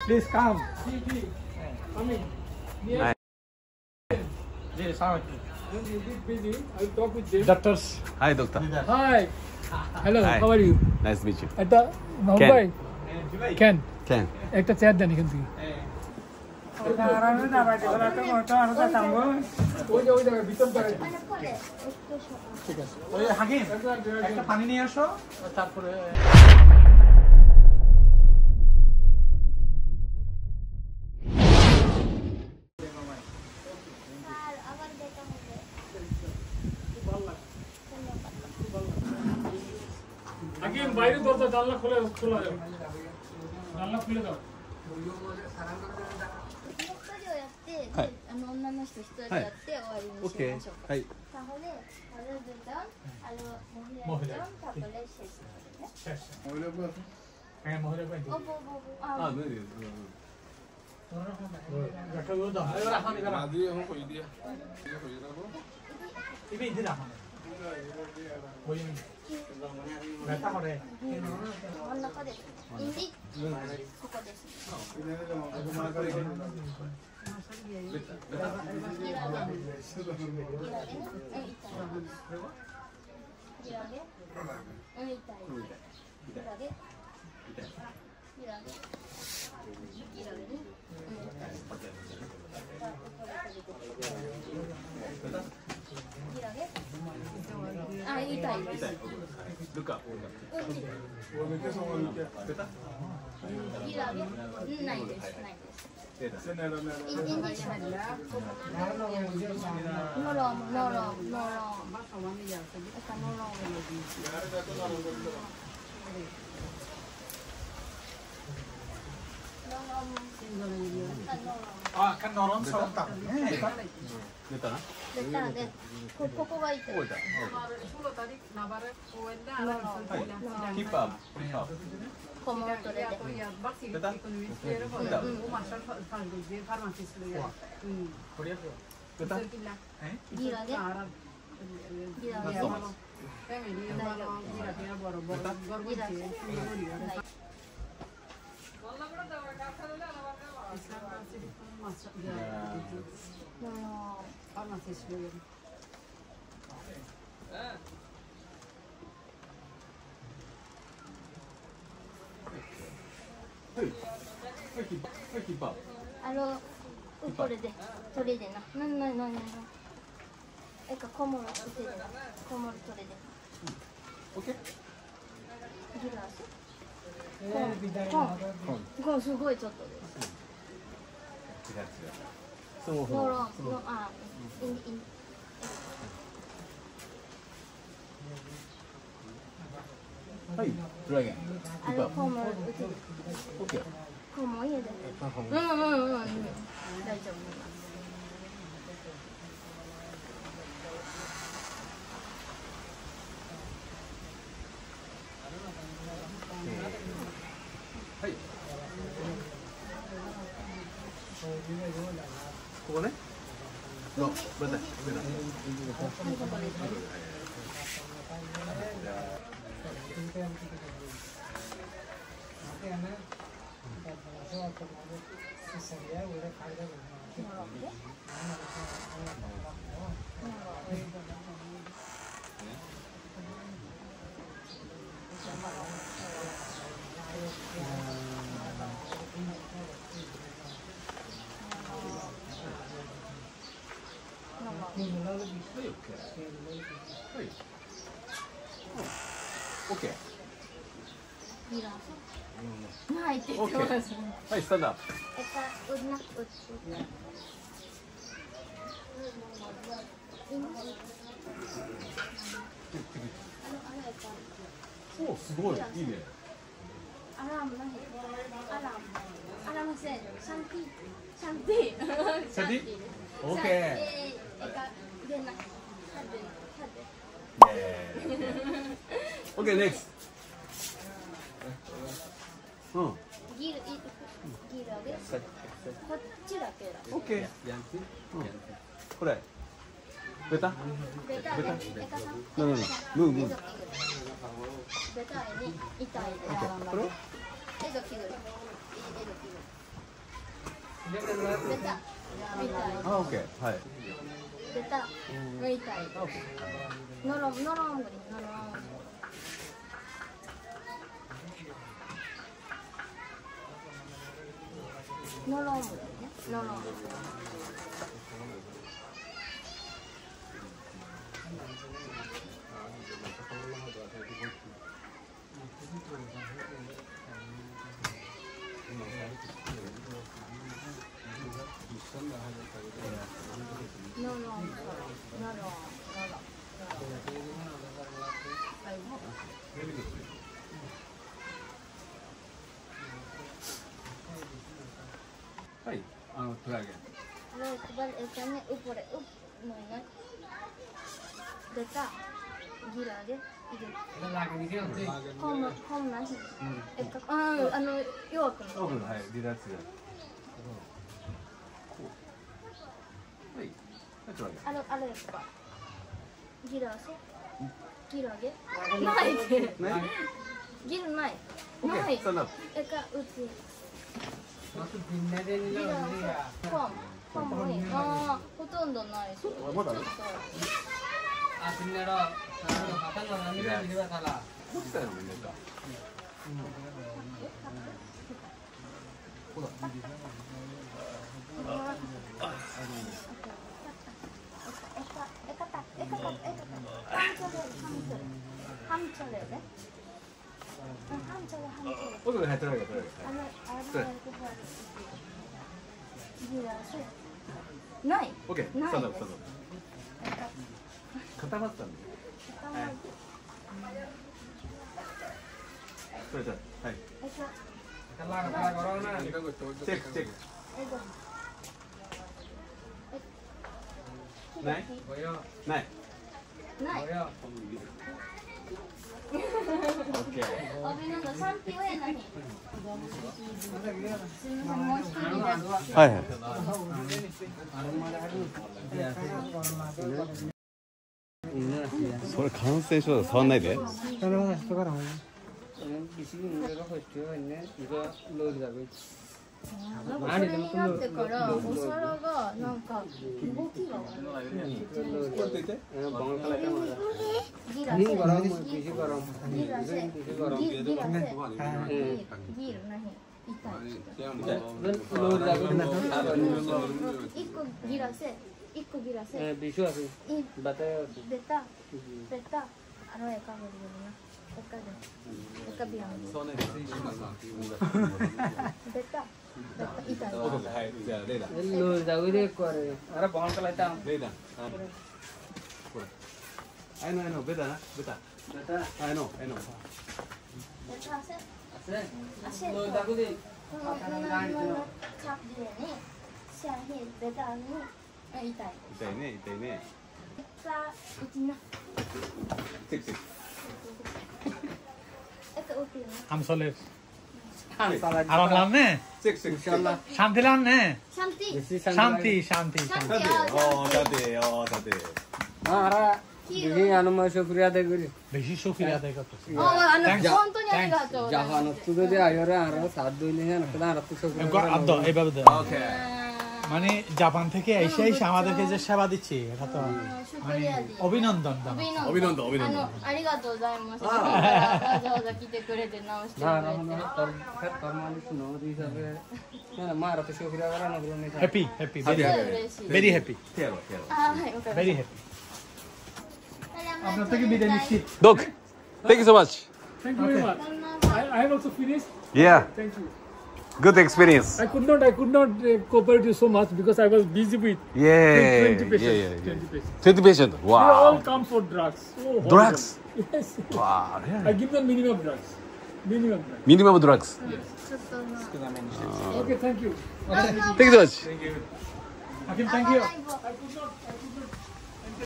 Please come. Come in. Hi. Yes, I'm busy. I'll talk with them. Doctors. Hi, doctor. Hi. Hello. Hi. How are you? Nice to meet you. At the Mumbai. Ken. Ken. একটা chair দেন এখান থেকে একটা পানি নিয়ে আসো তারপরে আগে বাইরে দরজা জানলা খোলা যাবে জানলা খুলে দাও Okay. Hi. Ah, no, Look up. kan noron serentak. Beta na? Beta de. Koko ga ite. Oh, ita. Keep up. Keep up. Como tore de. Beta? Beta? Gira de. Gira de. Keep up. これで、それでな。な。えか、こもるそれでな。こもるそれで。 Okay. ギラス。こんすごいちょっとです。ノロン、あ、 はい、ドラゴン。Keep up. こもるうち。 Okay. こも家で。大丈夫。 はい。ここね。の、また、OK。 ないって言ってます。 はい、スタンドアップ。お、すごい、いいね。 アラームせん、シャンティ。 シャンティ？ OK。OK、ネクスト。うん。 ギルあげ。こっちだけだ。 OK。これ。ベタ？ ベタさん。 ムー。 ベタに痛いで。 これ？ エドキグル。 ベタみたい。 あ、オッケー。はい。 ベタみたい。ノロングリノロン。ノロングリね。ノロン。 はい。トライアゲン。 ऊपर बेटा गिरा गे कम नहीं弱くオーブン、はい、離脱。はい。トライアゲン。 あれかギラगेないギルないないスタンドアッうちギラコンもいいほとんどないしまだあるこっちだよね、みんな。オーブン、はい、トライアゲン。 ないオッケー、スタンドアップ。固まったんで。それじゃはい。チェック。ない。オッケー。はいはい。それ感染症だ、触んないで。 それになってからお皿がなんか動きがइसको गिरा से विश्वास बताओ बेटा बेटा अरे का बोलिए ना का भी हम बेटा बेटा はい、じゃあレイダ。 लो जाओ दे करे अरे बाउंड का लाइट レイダ。これ。I know,ベタな、ベタ。I know. बेटा से से लो जाओ दे 痛い。 痛いね。 さあ、うちな。 チェック。 हम सोले はい。 आराम लान ने チェック。 इंशाल्लाह शांति लान ने शांति शांति おー、さて。 हां अरे ये अनुमा शुक्रिया दे गुरी बेशी शुक्रिया अदा करते हैं 本当にありがとう。 जहां तो दे आयो रे आरो साथ दुइले हैं ना तो शुक्रिया इनको अब दो ये बात दो ওকে। মানে জাপান থেকে এসে আমাদেরকে যে সেবা দিচ্ছে এটা তো মানে অভিনন্দন ありがとうございます。わざわざ来てくれて直してくれて。 ना फरमानी सुनो दी सब ना मारा तो शुक्रिया करा ना बोलने का happy very happy 手やろう。 あ、はい、わかりました。 very happy আপনার থেকে বিদায় নিচ্ছি Doc, thank you so much. Thank you very much I have also finished Yeah, thank you good experience. I could not cooperate you so much because I was busy with 20 patients 20 patients. They all Wow. come for drugs. Oh, Drugs? horrible. Yes. Wow, I really? give them minimum drugs. Minimum drugs. ちょっとな。 Okay, thank you. Thank you so much. Hakim, thank you. 最後